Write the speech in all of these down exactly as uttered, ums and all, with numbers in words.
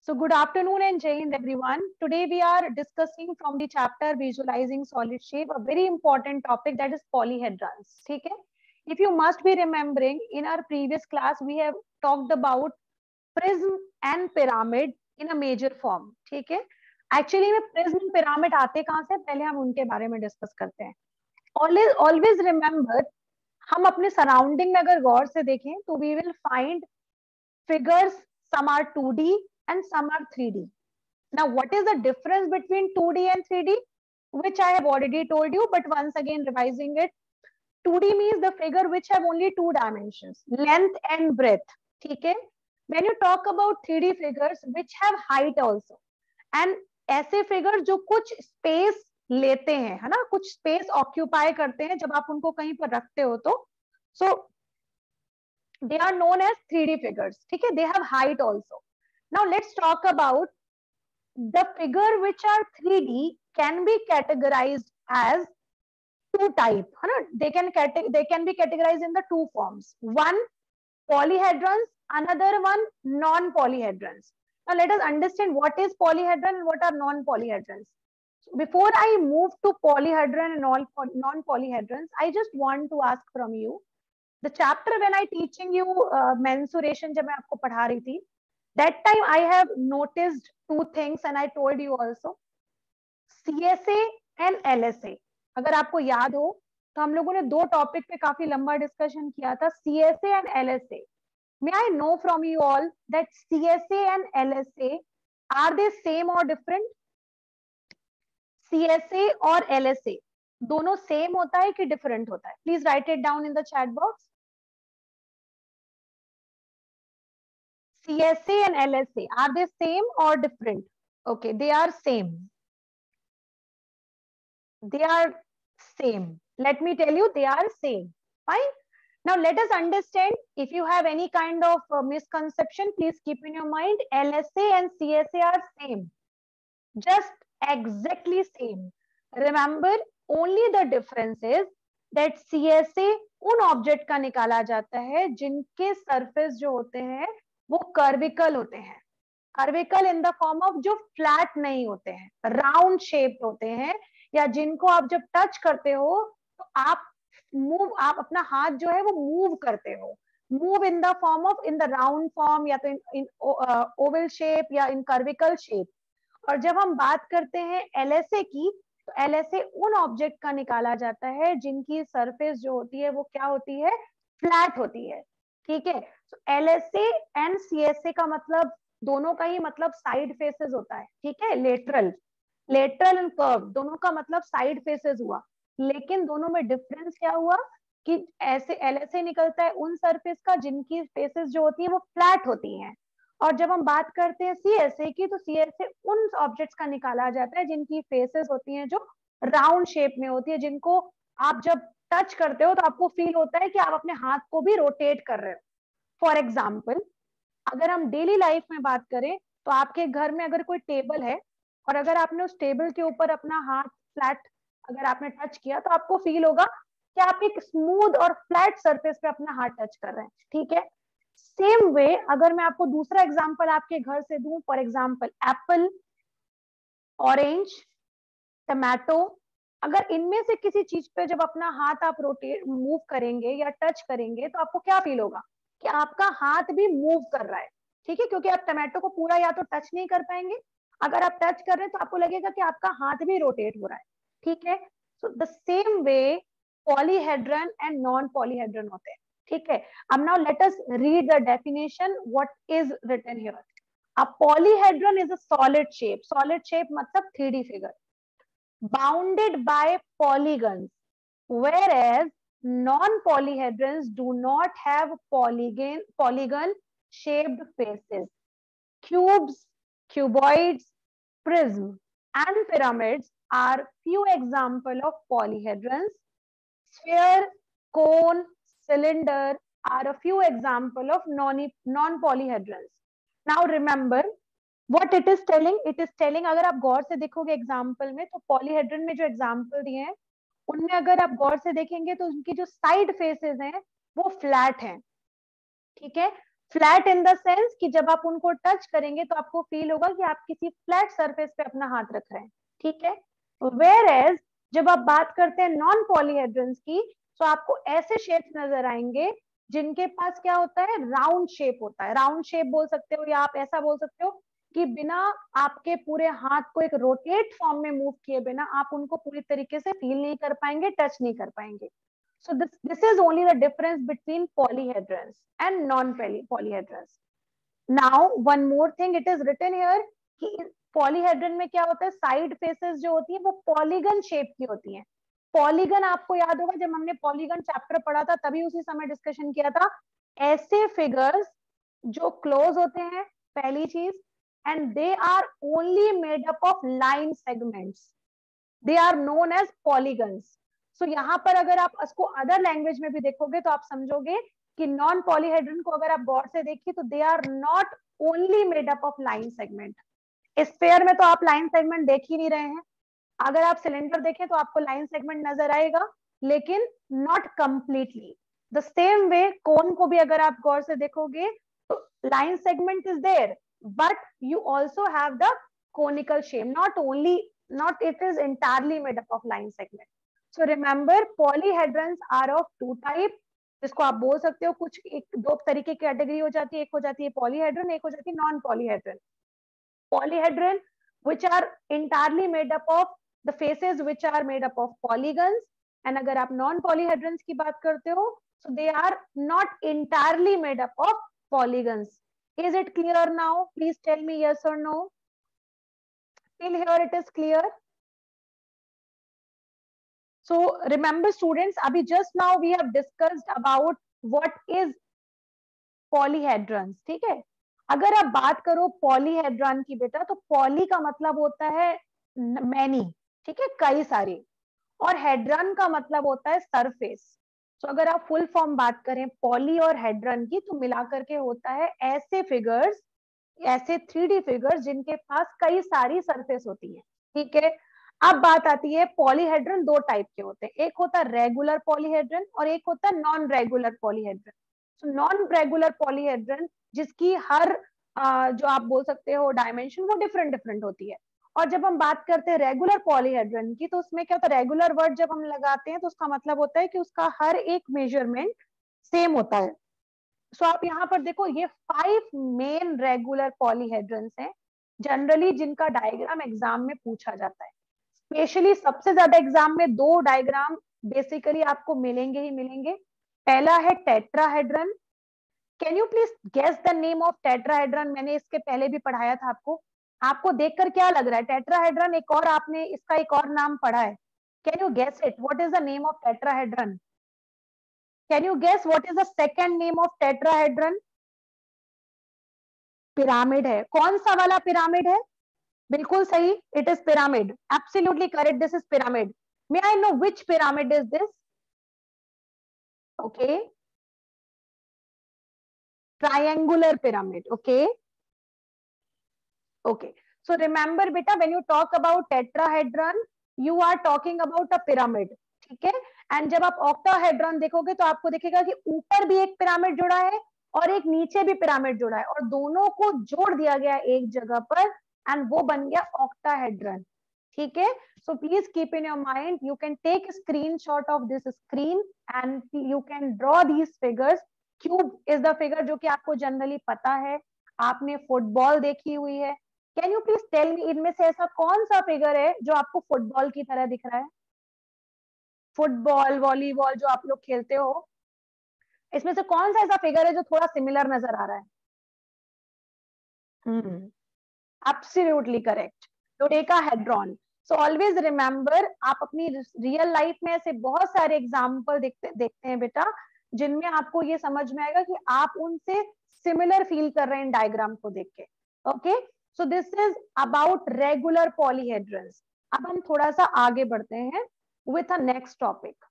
So good afternoon and Jai Hind everyone. Today we are discussing from the chapter Visualizing Solid Shape, a very important topic, that is polyhedrons. ठीक है? If you must be remembering, in our previous class we have talked about prism and pyramid in a major form. ठीक है? Actually में prism pyramid आते कहाँ से, पहले हम उनके बारे में डिस्कस करते हैं. Always always remember, हम अपने सराउंडिंग में अगर गौर से देखें तो we will find figures, some are two D and some are three D. Now, what is the difference between two D and three D? Which I have already told you, but once again revising it. two D means the figure which have only two dimensions, length and breadth. ठीक है? When you talk about three D figures which have height also, and ऐसे figure जो कुछ space लेते हैं, है ना, कुछ space occupy करते हैं जब आप उनको कहीं पर रखते हो तो, so they are known as three D figures. ठीक है? They have height also. Now let's talk about the figure which are three D can be categorized as two type. है ना? They can they can be categorized in the two forms. One polyhedrons, another one non-polyhedrons. Now let us understand what is polyhedron and what are non-polyhedrons. Before I move to polyhedron and all non-polyhedrons, I just want to ask from you. The chapter when I teaching you uh, mensuration, जब मैं आपको पढ़ा रही थी, that time I have noticed two things and I told you also. C S A and L S A. अगर आपको याद हो तो हम लोगों ने दो टॉपिक पे काफी लंबा डिस्कशन किया था, C S A and L S A. May I know from you all that C S A and L S A, are they same or different? C S A और L S A दोनों same होता है कि different होता है? Please write it down in the chat box. C S A and L S A, are they same or different? Okay, they are same. They are same. Let me tell you, they are same. Fine. Now let us understand. If you have any kind of uh, misconception, please keep in your mind. L S A and C S A are same. Just exactly same. Remember, only the difference is that C S A उन object का निकाला जाता है जिनके surface जो होते हैं वो कर्विकल होते हैं. Curvical in the form of जो फ्लैट नहीं होते हैं, राउंड शेप होते हैं, या जिनको आप जब टच करते हो तो आप मूव, आप अपना हाथ जो है वो मूव करते हो, move in the form of, in the round form, या तो इन, इन ओवल शेप या इन कर्विकल शेप. और जब हम बात करते हैं L S A की, तो L S A उन ऑब्जेक्ट का निकाला जाता है जिनकी सरफेस जो होती है वो क्या होती है, फ्लैट होती है. ठीक है? तो L S A and C S A का मतलब दोनों का ही मतलब साइड फेसेस होता है. ठीक है? लेटरल लेटरल एंड कर्व दोनों का मतलब साइड फेसेस हुआ, लेकिन दोनों में डिफरेंस क्या हुआ कि ऐसे L S A निकलता है उन सरफेस का जिनकी फेसेस जो होती है वो फ्लैट होती हैं. और जब हम बात करते हैं C S A की, तो C S A उन ऑब्जेक्ट्स का निकाला जाता है जिनकी फेसेस होती हैं जो राउंड शेप में होती है, जिनको आप जब टच करते हो तो आपको फील होता है कि आप अपने हाथ को भी रोटेट कर रहे हो. फॉर एग्जाम्पल, अगर हम डेली लाइफ में बात करें तो आपके घर में अगर कोई टेबल है और अगर आपने उस टेबल के ऊपर अपना हाथ फ्लैट अगर आपने टच किया तो आपको फील होगा कि आप एक स्मूथ और फ्लैट सरफेस पे अपना हाथ टच कर रहे हैं. ठीक है? सेम वे अगर मैं आपको दूसरा एग्जांपल आपके घर से दूं, for example apple, orange, tomato, अगर इनमें से किसी चीज पे जब अपना हाथ आप रोटेट मूव करेंगे या टच करेंगे तो आपको क्या फील होगा कि आपका हाथ भी मूव कर रहा है. ठीक है? क्योंकि आप टमाटो को पूरा या तो टच नहीं कर पाएंगे, अगर आप टच कर रहे हैं तो आपको लगेगा कि आपका हाथ भी रोटेट हो रहा है. ठीक है? So the same way polyhedron and non polyhedron होते हैं. ठीक है? अब now let us read the definition what is written here. A polyhedron is a solid shape. Solid shape मतलब three D figure bounded by polygons, whereas non-polyhedrons do not have polygon polygon shaped faces. Cubes, cuboids, prism and pyramids are few examples of polyhedrons. Sphere, cone, cylinder are a few examples of non non-polyhedrons. Now remember what it is telling. It is telling, अगर आप गौर से देखोगे example में, तो polyhedron में जो example दिए हैं उनमें अगर आप गौर से देखेंगे तो उनकी जो साइड फेसेस हैं वो फ्लैट हैं. ठीक है? फ्लैट इन द सेंस कि जब आप उनको टच करेंगे तो आपको फील होगा कि आप किसी फ्लैट सरफेस पे अपना हाथ रख रहे हैं, ठीक है। वेयर एज जब आप बात करते हैं नॉन पॉलीहेड्रन्स की, तो आपको ऐसे शेप्स नजर आएंगे जिनके पास क्या होता है, राउंड शेप होता है। राउंड शेप बोल सकते हो, या आप ऐसा बोल सकते हो कि बिना आपके पूरे हाथ को एक रोटेट फॉर्म में मूव किए बिना आप उनको पूरी तरीके से फील नहीं कर पाएंगे, टच नहीं कर पाएंगे। So this this is only the difference between polyhedrons and non-polyhedrons. Now one more thing, it is written here कि polyhedron में क्या होता है, साइड फेसेस जो होती है वो पॉलीगन शेप की होती हैं। पॉलीगन आपको याद होगा, जब हमने पॉलीगन चैप्टर पढ़ा था तभी उसी समय डिस्कशन किया था। ऐसे फिगर्स जो क्लोज होते हैं, पहली चीज, and they are only made up of line segments, they are known as polygons. So यहाँ पर अगर आप इसको अदर लैंग्वेज में भी देखोगे तो आप समझोगे कि नॉन पॉलीहेड्रन को अगर आप गौर से देखिए तो they are not only made up of line segment. Sphere में तो आप लाइन सेगमेंट देख ही नहीं रहे हैं, अगर आप सिलेंडर देखें तो आपको लाइन सेगमेंट नजर आएगा, लेकिन not completely. The same way cone को भी अगर आप गौर से देखोगे तो line segment is there, but you also have the conical shape, not only, not it is entirely made up of line segment. So remember polyhedrons are of two type, जिसको आप बोल सकते हो कुछ एक दो तरीके की कैटेगरी हो जाती है, एक हो जाती है पॉलीहेड्रन, एक हो जाती है non polyhedron. Polyhedron which are entirely made up of the faces which are made up of polygons, and अगर आप नॉन पॉलीहेड्रन्स की बात करते हो so they are not entirely made up of polygons. Is it clear now? Please tell me yes or no. Till here it is clear. So remember students, abhi just now we have discussed about what is polyhedrons, ठीक है। अगर आप बात करो polyhedron की बेटा, तो poly का मतलब होता है मैनी, ठीक है, कई सारे, और हेड्रन का मतलब होता है सरफेस। तो अगर आप फुल फॉर्म बात करें पॉली और हेड्रन की तो मिलाकर के होता है ऐसे फिगर्स, ऐसे थ्री डी फिगर्स जिनके पास कई सारी सरफेस होती है, ठीक है। अब बात आती है पॉलीहेड्रन दो टाइप के होते हैं, एक होता है रेगुलर पॉलीहेड्रन और एक होता है नॉन रेगुलर पॉलीहेड्रन। तो नॉन रेगुलर पॉलीहेड्रन जिसकी हर आ, जो आप बोल सकते हो डायमेंशन वो डिफरेंट डिफरेंट होती है। और जब हम बात करते हैं रेगुलर पॉलीहेड्रन की तो उसमें क्या होता है, रेगुलर वर्ड जब हम लगाते हैं तो उसका मतलब होता है कि उसका हर एक मेजरमेंट सेम होता है। सो आप यहाँ पर देखो ये फाइव मेन रेगुलर पॉलीहेड्रन्स हैं जनरली जिनका डायग्राम एग्जाम में पूछा जाता है। स्पेशली सबसे ज्यादा एग्जाम में दो डायग्राम बेसिकली आपको मिलेंगे ही मिलेंगे। पहला है tetrahedron. Can you please guess the name of tetrahedron? मैंने इसके पहले भी पढ़ाया था आपको, आपको देखकर क्या लग रहा है? टेट्राहेड्रन एक और आपने इसका एक और नाम पढ़ा है, can you guess it? What is the name of tetrahedron? Can you guess what is the second name of tetrahedron? Pyramid है। कौन सा वाला पिरामिड है? बिल्कुल सही, it is pyramid, absolutely correct, this is pyramid. May I know which pyramid is this? Okay, triangular pyramid. Okay, okay, so remember beta, when you talk about tetrahedron you are talking about a pyramid, ठीक है। And जब आप octahedron देखोगे तो आपको दिखेगा कि ऊपर भी एक पिरामिड जुड़ा है और एक नीचे भी पिरामिड जुड़ा है और दोनों को जोड़ दिया गया एक जगह पर एंड वो बन गया ऑक्टाहेड्रन, ठीक है। So please keep in your mind, you can take screenshot of this screen and you can draw these figures. Cube is the figure जो कि आपको जनरली पता है, आपने फुटबॉल देखी हुई है। Can you please tell me इनमें से ऐसा कौन सा फिगर है जो आपको फुटबॉल की तरह दिख रहा है? फुटबॉल, वॉलीबॉल जो आप लोग खेलते हो, इसमें से कौन सा ऐसा फिगर है जो थोड़ा सिमिलर नजर आ रहा है? Hmm, absolutely correct, dodecahedron. So always remember, आप अपनी रियल लाइफ में ऐसे बहुत सारे एग्जाम्पल देखते देखते हैं बेटा जिनमें आपको ये समझ में आएगा कि आप उनसे सिमिलर फील कर रहे हैं डायग्राम को देख के। Okay, so this is about regular polyhedrons. अब हम थोड़ा सा आगे बढ़ते हैं with a next topic.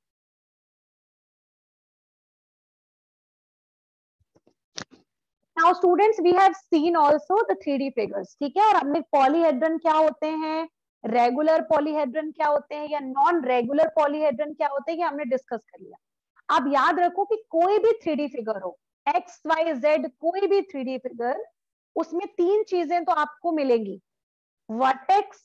Now students, we have seen also the three D figures, ठीक है। और हमने पॉलीहेड्रन क्या होते हैं, रेगुलर पॉलीहेड्रन क्या होते हैं, या नॉन रेगुलर पॉलीहेड्रन क्या होते हैं, ये हमने डिस्कस कर लिया। अब याद रखो कि कोई भी थ्री डी फिगर हो, एक्स वाई जेड कोई भी थ्री डी फिगर, उसमें तीन चीजें तो आपको मिलेंगी, वर्टेक्स,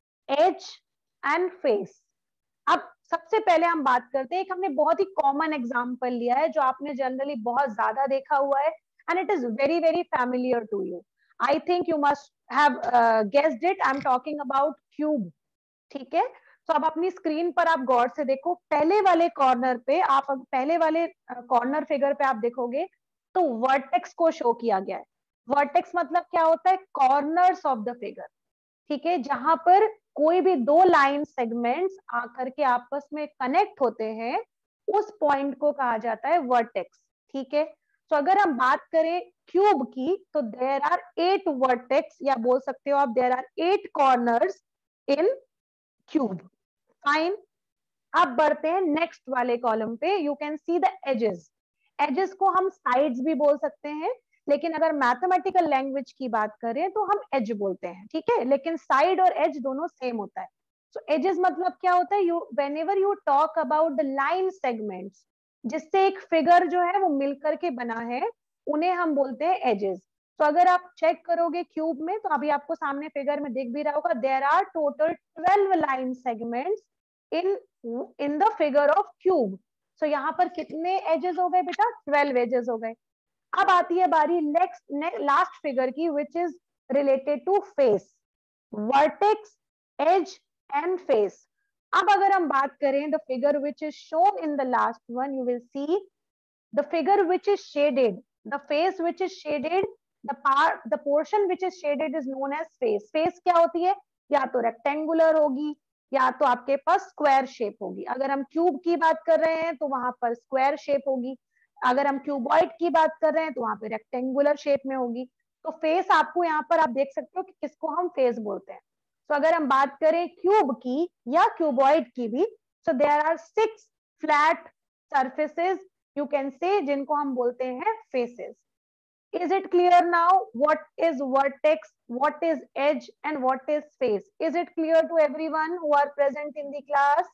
एज एंड फेस। अब सबसे पहले हम बात करते हैं, एक हमने बहुत ही कॉमन एग्जांपल लिया है जो आपने जनरली बहुत ज्यादा देखा हुआ है, and it is very very familiar to you. I think you must have guessed it, I am talking about cube. ठीक है, तो अब अपनी स्क्रीन पर आप गौर से देखो, पहले वाले कॉर्नर पे आप पहले वाले कॉर्नर फिगर पे आप देखोगे तो वर्टेक्स को शो किया गया है। वर्टेक्स मतलब क्या होता है? Corners of the figure. ठीक है, जहां पर कोई भी दो लाइन सेगमेंट्स आकर के आपस में कनेक्ट होते हैं, उस पॉइंट को कहा जाता है वर्टेक्स। ठीक है, तो अगर हम बात करें क्यूब की, तो देयर आर एट वर्टेक्स, या बोल सकते हो आप there are eight corners in cube. Fine, अब बढ़ते हैं नेक्स्ट वाले कॉलम पे। You can see the edges. Edges को हम साइड्स भी बोल सकते हैं, लेकिन अगर मैथमेटिकल लैंग्वेज की बात करें तो हम एज बोलते हैं। ठीक है, लेकिन साइड और एज दोनों सेम होता है। सो एजेस मतलब क्या होता है? You whenever you talk about the line segments, जिससे एक फिगर जो है वो मिलकर के बना है, उन्हें हम बोलते हैं एजेस। तो अगर आप चेक करोगे क्यूब में, तो अभी आपको सामने फिगर में दिख भी रहा होगा, there are total twelve line segments in in the figure of cube. So यहाँ पर कितने एजेस हो गए बेटा? ट्वेल्व एजेस हो गए। अब आती है बारी नेक्स्ट लास्ट फिगर की, which is related to face, vertex, edge and face. अब अगर हम बात करें the figure which is shown in the last one, you will see the figure which is shaded, the face which is shaded, the part the portion which is shaded is known as face. Face क्या होती है? या तो rectangular होगी, या तो आपके पास square shape होगी। अगर हम क्यूब की बात कर रहे हैं तो वहां पर स्क्वायर शेप होगी, अगर हम क्यूबॉइड की बात कर रहे हैं तो वहां पे रेक्टेंगुलर शेप में होगी। तो फेस आपको यहाँ पर आप देख सकते हो कि किसको हम फेस बोलते हैं। तो अगर हम बात करें क्यूब की या क्यूबॉइड की भी, so there are six flat surfaces you can say, जिनको हम बोलते हैं faces. Is it clear now what is vertex, what is edge, and what is face? Is it clear to everyone who are present in the class?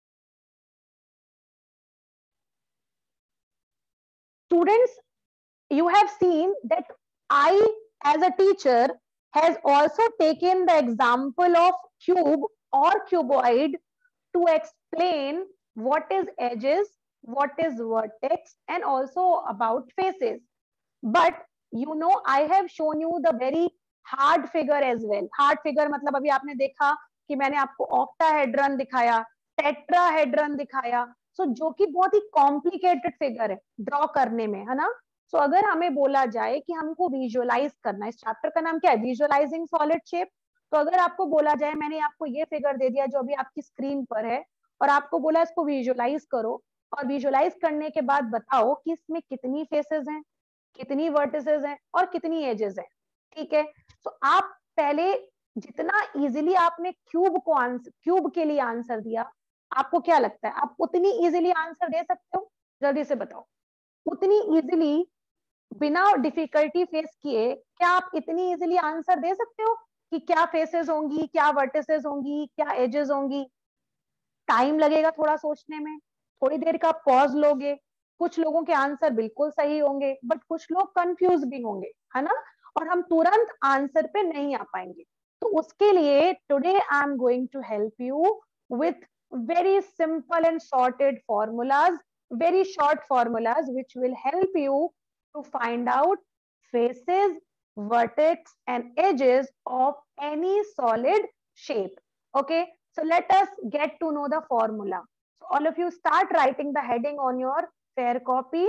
Students, you have seen that I, as a teacher, has also taken the example of cube or cuboid to explain what is edges, what is vertex, and also about faces. But you know, I have shown you the very hard figure as well. Hard figure मतलब अभी आपने देखा कि मैंने आपको octahedron दिखाया, tetrahedron दिखाया, सो so, जो कि बहुत ही कॉम्प्लिकेटेड फिगर है ड्रॉ करने में, है ना। सो so, अगर हमें बोला जाए कि हमको विजुअलाइज करना है, इस चैप्टर का नाम क्या है? Visualizing solid shape. तो अगर आपको बोला जाए, मैंने आपको ये फिगर दे दिया जो अभी आपकी स्क्रीन पर है, और आपको बोला इसको विजुअलाइज करो, और विजुअलाइज करने के बाद बताओ कि इसमें कितनी फेसेस हैं, कितनी वर्टिसेस हैं और कितनी एजेस हैं। ठीक है, तो आप पहले जितना इजीली आपने क्यूब को आंसर क्यूब के लिए आंसर दिया, आपको क्या लगता है आप उतनी इजीली आंसर दे सकते हो? जल्दी से बताओ, उतनी इजीली बिना डिफिकल्टी फेस किए क्या आप इतनी इजीली आंसर दे सकते हो कि क्या फेसेस होंगी, क्या वर्टिसेस होंगी, क्या एजेस होंगी? टाइम लगेगा थोड़ा सोचने में, थोड़ी देर का पॉज लोगे, कुछ लोगों के आंसर बिल्कुल सही होंगे, बट कुछ लोग कंफ्यूज भी होंगे, है ना, और हम तुरंत आंसर पे नहीं आ पाएंगे। तो उसके लिए today I am going to help you with very simple and sorted formulas, very short formulas which will help you to find out faces, vertex and edges of any solid shape. Okay, so let us get to know the formula. So all of you start writing the heading on your fair copy.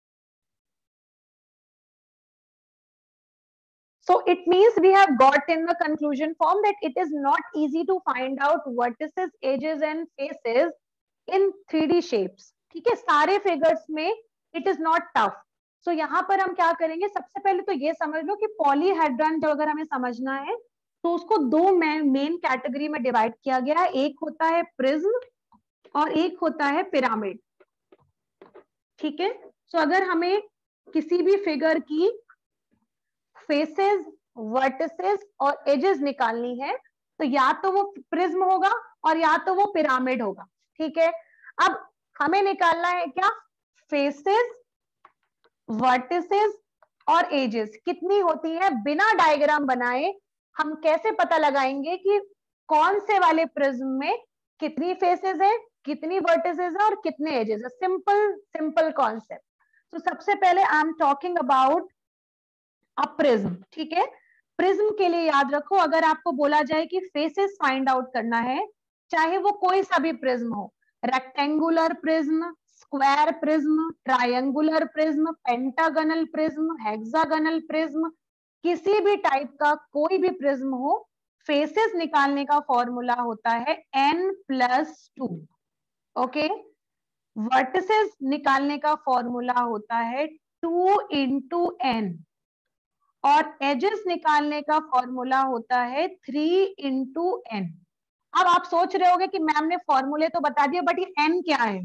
So it means we have got in the conclusion form that it is not easy to find out vertices, edges and faces in three D shapes. ठीक है, सारे figures में it is not tough. So यहाँ पर हम क्या करेंगे, सबसे पहले तो ये समझ लो कि पॉलीहेड्रन जो अगर हमें समझना है तो उसको दो मेन कैटेगरी में डिवाइड किया गया है। एक होता है प्रिज्म और एक होता है पिरामिड। ठीक है, सो अगर हमें किसी भी फिगर की फेसेस, वर्टिसेस और एजेस निकालनी है तो या तो वो प्रिज्म होगा और या तो वो पिरामिड होगा। ठीक है, अब हमें निकालना है क्या? फेसेस वर्टिसेस और एजेस कितनी होती है, बिना डायग्राम बनाए हम कैसे पता लगाएंगे कि कौन से वाले प्रिज्म में कितनी फेसेस है, कितनी वर्टिसेस है और कितने एजेस है? Simple simple concept. तो सबसे पहले I am talking about a prism, ठीक है। प्रिज्म के लिए याद रखो, अगर आपको बोला जाए कि फेसेस फाइंड आउट करना है, चाहे वो कोई सा भी प्रिज्म हो, rectangular prism, square prism, triangular prism, pentagonal prism, hexagonal prism, किसी भी टाइप का कोई भी प्रिज्म हो, फेसेस निकालने का फॉर्मूला होता है N plus two. Okay, vertices निकालने का फॉर्मूला होता है टू इंटू एन और एजेस निकालने का फॉर्मूला होता है थ्री इंटू एन। अब आप सोच रहे होंगे कि मैम ने फॉर्मूले तो बता दिए, बट ये एन क्या है?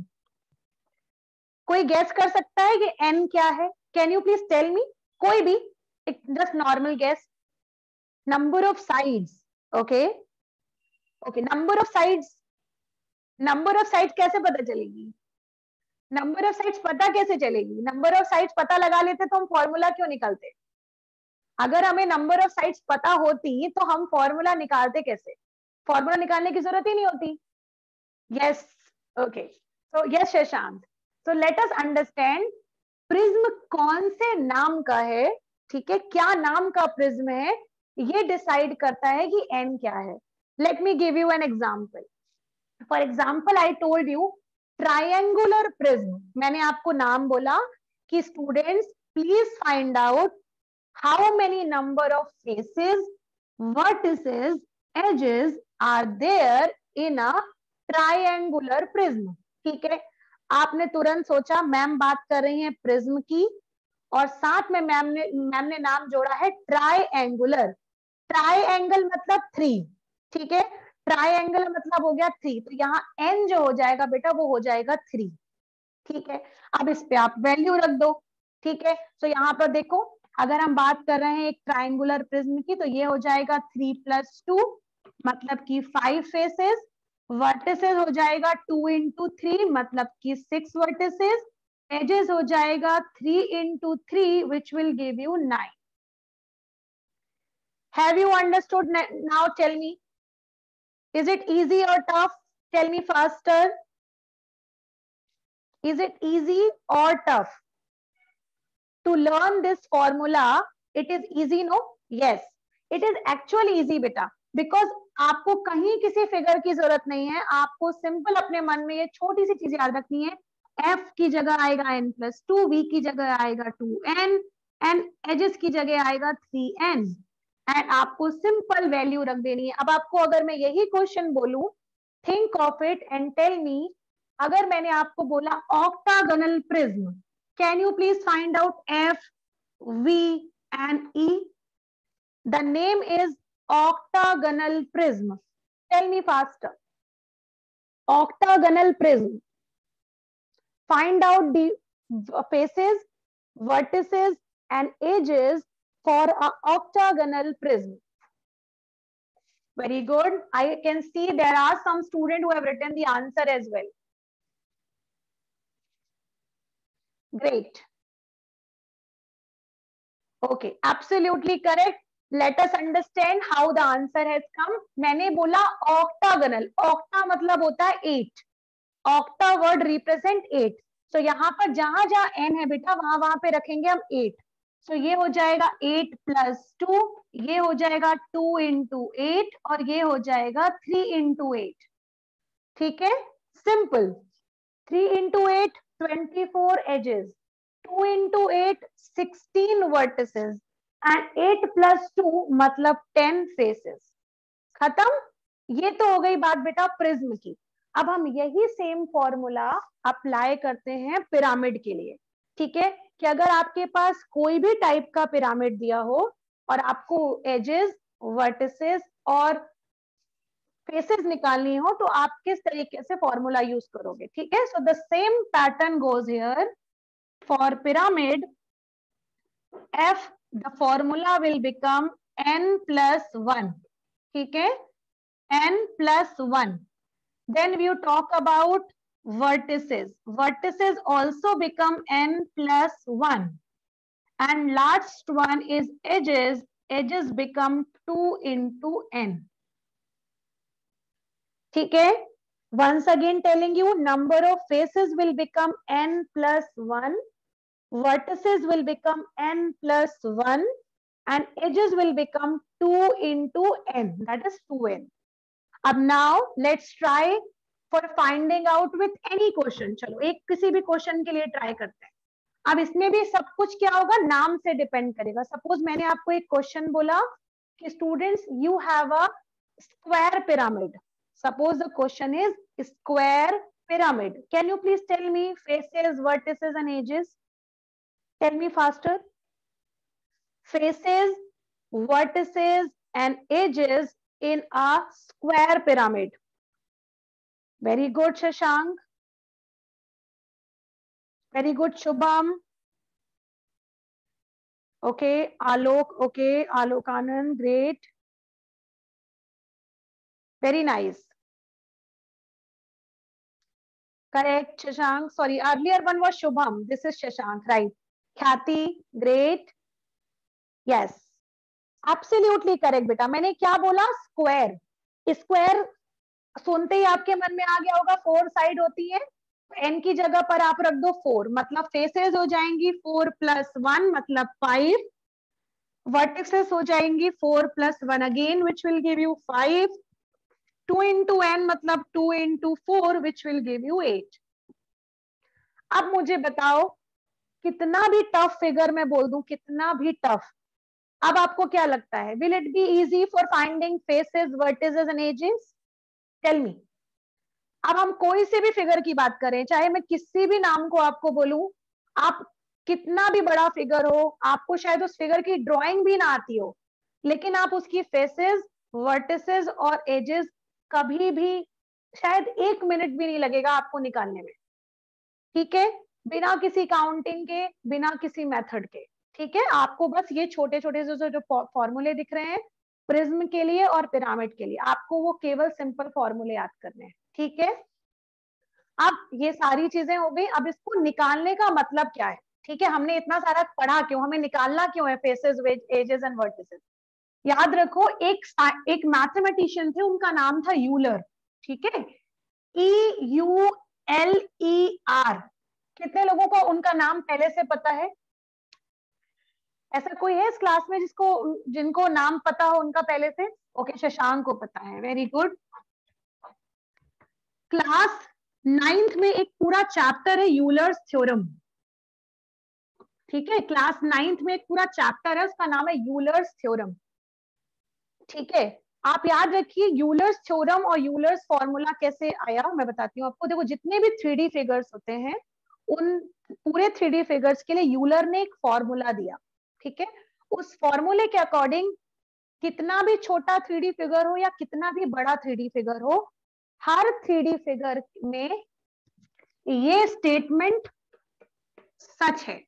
कोई गेस कर सकता है कि एन क्या है? Can you please tell me, कोई भी, just normal guess. Number of sides, okay okay, number of sides. Number of sides कैसे पता चलेगी? नंबर ऑफ साइड्स पता कैसे चलेगी? नंबर ऑफ साइड्स पता लगा लेते तो हम फॉर्मूला क्यों निकालते? अगर हमें नंबर ऑफ साइड्स पता होती तो हम फॉर्मूला निकालते कैसे? फॉर्मूला निकालने की जरूरत ही नहीं होती। Yes, okay, so yes Shashank, so let us understand prism कौन से नाम का है, ठीक है, क्या नाम का प्रिज्म है, ये डिसाइड करता है कि एन क्या है। Let me give you an example. For example I told you triangular prism, मैंने आपको नाम बोला कि students please find out how many number of faces, vertices, edges are there in a triangular prism। ठीक है, आपने तुरंत सोचा मैम बात कर रही हैं प्रिज्म की, और साथ में मैम ने मैम ने नाम जोड़ा है ट्राइएंगुलर। ट्राइएंगल मतलब थ्री, ठीक है, ट्राइएंगल मतलब हो गया थ्री, तो यहाँ एन जो हो जाएगा बेटा वो हो जाएगा थ्री। ठीक है, अब इस पे आप वैल्यू रख दो। ठीक है, तो यहाँ पर देखो, अगर हम बात कर रहे हैं एक ट्राइंगुलर प्रिज्म की, तो ये हो जाएगा थ्री प्लस टू, मतलब कि फाइव फेसेस। वर्टिसेस हो जाएगा टू इंटू थ्री, मतलब कि सिक्स वर्टिसेस। एजेस हो जाएगा three into three, which will give you nine. Have you understood? Now tell me, is it easy और tough? Tell me faster, is it easy or tough to learn this formula? It is easy, no? Yes, it is actually easy beta, because आपको कहीं किसी figure की जरूरत नहीं है, आपको simple अपने मन में ये छोटी सी चीज याद रखनी है, f की जगह आएगा n प्लस टू, v की जगह आएगा टू एन, एंड एजेस की जगह आएगा थ्री एन, एंड आपको सिंपल वैल्यू रख देनी है। अब आपको अगर मैं यही क्वेश्चन बोलूं, think of it and tell me, अगर मैंने आपको बोला octagonal prism, can you please find out F, V and E? The name is octagonal prism. Tell me faster. Octagonal prism. Find out the faces, vertices and edges for a octagonal prism. Very good. I can see there are some students who have written the answer as well. Great. Okay, absolutely correct. Let us understand how the answer has come. मैंने बोला octagonal. Octa मतलब होता है eight. Octa word represent eight. So यहाँ पर जहां जहां n है बेटा, वहां वहां पे रखेंगे हम eight. So ये हो जाएगा eight plus two, ये हो जाएगा two into eight, और ये हो जाएगा three into eight. ठीक है, simple. three into eight, twenty-four edges. two into eight, sixteen vertices. And eight plus two मतलब ten faces. खत्म? ये तो हो गई बात बेटा प्रिज्म की। अब हम यही सेम फॉर्मूला अप्लाई करते हैं पिरामिड के लिए। ठीक है, कि अगर आपके पास कोई भी टाइप का पिरामिड दिया हो और आपको एजेस, वर्टिसेस और फेसेस निकालनी हो, तो आप किस तरीके से फॉर्मूला यूज करोगे? ठीक है, so the same pattern goes here for pyramid F, the formula will become n plus one. ठीक है, n plus one. Then we talk about vertices. Vertices also become n plus one. and last one is edges. Edges become two into n. ठीक है, once again telling you, number of faces will become n plus one, vertices will become n plus one, and edges will become two into n, that is two n. अब now let's try for finding out with any question. चलो एक किसी भी question के लिए try करते हैं. अब इसमें भी सब कुछ क्या होगा, नाम से डिपेंड करेगा. सपोज मैंने आपको एक क्वेश्चन बोला कि students you have a square pyramid. Suppose the question is square pyramid. Can you please tell me faces, vertices and edges? Tell me faster. Faces, vertices and edges in a square pyramid. Very good, Shashank. Very good, Shubham. Okay, Alok. Okay, Alok Anand. Great. Very nice. Correct, Shashank. Sorry, earlier one was Shubham. This is Shashank, right? Khyati, great. Yes, absolutely correct, बेटा. मैंने क्या बोला? Square. Square सुनते ही आपके मन में आ गया होगा, फोर साइड होती है. n की जगह पर आप रख दो फोर, मतलब फेसेस हो जाएंगी फोर प्लस वन मतलब फाइव. वर्टिसेस हो जाएंगी four plus one again which will give you five. Two into N मतलब two into four which will give you eight. अब मुझे बताओ कितना भी टफ फिगर मैं बोल दूं, कितना भी टफ, अब आपको क्या लगता है, will it be easy for finding faces, vertices and edges? Tell me. अब हम कोई से भी फिगर की बात करें, चाहे मैं किसी भी नाम को आपको बोलूं, आप कितना भी बड़ा फिगर हो, आपको शायद उस फिगर की ड्राइंग भी ना आती हो, लेकिन आप उसकी फेसेस, वर्टिसेस और एजेस कभी भी, शायद एक मिनट भी नहीं लगेगा आपको निकालने में. ठीक है, बिना किसी काउंटिंग के, बिना किसी मेथड के. ठीक है, आपको बस ये छोटे छोटे जो जो फॉर्मूले दिख रहे हैं प्रिज्म के लिए और पिरामिड के लिए, आपको वो केवल सिंपल फॉर्मूले याद करने हैं. ठीक है, अब ये सारी चीजें हो गई. अब इसको निकालने का मतलब क्या है? ठीक है, हमने इतना सारा पढ़ा क्यों, हमें निकालना क्यों है फेसेस, एजेस एंड वर्टिसेस? याद रखो, एक एक मैथमेटिशियन थे, उनका नाम था यूलर. ठीक है, E U L E R. कितने लोगों को उनका नाम पहले से पता है? ऐसा कोई है इस क्लास में जिसको जिनको नाम पता हो उनका पहले से? ओके, शशांक को पता है. Very good. क्लास नाइन्थ में एक पूरा चैप्टर है यूलर्स थ्योरम. ठीक है, क्लास नाइन्थ में एक पूरा चैप्टर है, उसका नाम है यूलर्स थ्योरम. ठीक है, आप याद रखिए यूलर्स थ्योरम और यूलर्स फॉर्मूला कैसे आया मैं बताती हूँ आपको. देखो, जितने भी थ्री डी फिगर्स होते हैं, उन पूरे थ्री डी फिगर्स के लिए यूलर ने एक फॉर्मूला दिया. ठीक है, उस फॉर्मूले के अकॉर्डिंग कितना भी छोटा थ्री डी फिगर हो या कितना भी बड़ा थ्री डी फिगर हो, हर थ्री डी फिगर में ये स्टेटमेंट सच है.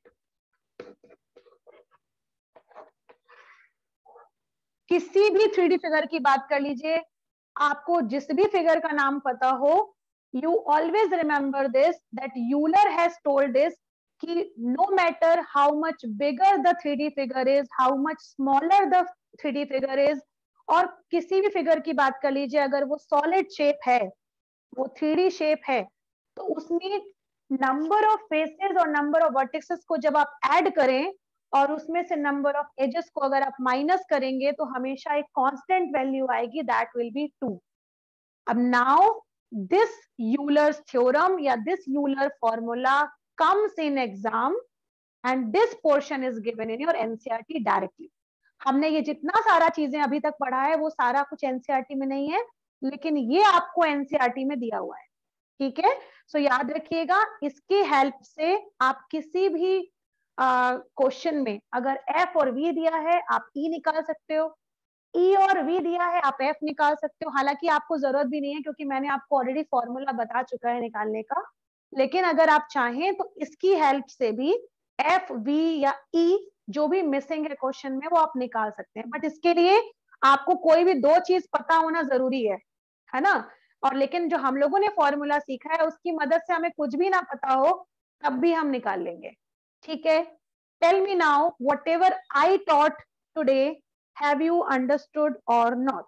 किसी भी थ्री डी फिगर की बात कर लीजिए, आपको जिस भी फिगर का नाम पता हो, you always remember this that Euler has told this कि no matter how much bigger the three D figure is, how much smaller the three D figure is, और किसी भी फिगर की बात कर लीजिए, अगर वो सॉलिड शेप है, वो थ्री डी शेप है, तो उसमें नंबर ऑफ फेसेस और नंबर ऑफ वर्टिसेस को जब आप ऐड करें और उसमें से नंबर ऑफ एजेस को अगर आप माइनस करेंगे, तो हमेशा एक कांस्टेंट वैल्यू आएगी, दैट विल बी टू. अब नाउ दिस यूलर्स थ्योरम या this Euler formula comes in exam and this portion is given in your NCERT directly. हमने ये जितना सारा चीजें अभी तक पढ़ा है वो सारा कुछ एनसीईआरटी में नहीं है, लेकिन ये आपको एनसीईआरटी में दिया हुआ है. ठीक है, सो so याद रखिएगा, इसकी हेल्प से आप किसी भी क्वेश्चन uh, में अगर एफ और वी दिया है आप ई निकाल सकते हो, ई और वी दिया है आप एफ निकाल सकते हो. हालांकि आपको जरूरत भी नहीं है क्योंकि मैंने आपको ऑलरेडी फॉर्मूला बता चुका है निकालने का, लेकिन अगर आप चाहें तो इसकी हेल्प से भी एफ, वी या ई जो भी मिसिंग है क्वेश्चन में वो आप निकाल सकते हैं. बट इसके लिए आपको कोई भी दो चीज पता होना जरूरी है, है ना? और लेकिन जो हम लोगों ने फॉर्मूला सीखा है उसकी मदद से हमें कुछ भी ना पता हो तब भी हम निकाल लेंगे. ठीक है, Tell me now, whatever I taught today, have you understood or not?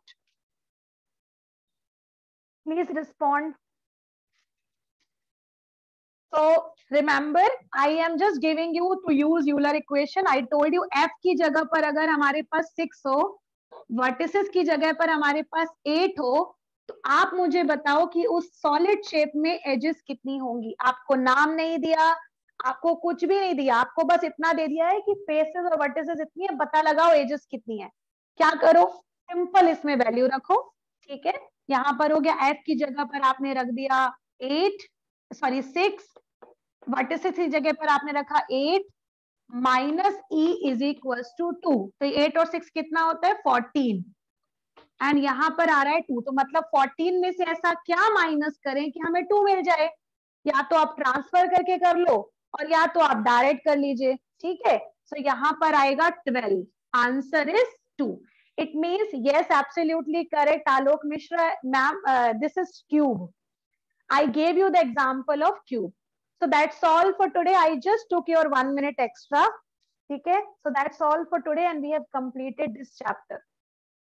Please respond. So remember, I am just giving you to use Euler equation. I told you f की जगह पर अगर हमारे पास six हो, vertices की जगह पर हमारे पास eight हो, तो आप मुझे बताओ कि उस solid shape में edges कितनी होंगी. आपको नाम नहीं दिया, आपको कुछ भी नहीं दिया, आपको बस इतना दे दिया है कि faces और vertices इतनी है, पता लगाओ edges कितनी है. क्या करो, सिंपल इसमें वैल्यू रखो. ठीक है, यहां पर हो गया f की जगह पर आपने रख दिया eight, सॉरी six, वर्टिसेस की जगह पर आपने रखा eight, minus E is equal to two. तो eight और six कितना होता है fourteen, एंड यहां पर आ रहा है two. तो मतलब fourteen में से ऐसा क्या माइनस करें कि हमें two मिल जाए. या तो आप ट्रांसफर करके कर लो और या तो आप डायरेक्ट कर लीजिए. ठीक है, सो so यहाँ पर आएगा twelve. Answer is two. It means yes, absolutely correct Alok Mishra ma'am. This is cube. I gave you the example of cube. So that's all for today. I just took your one minute extra. Okay, so that's all for today and we have completed this chapter.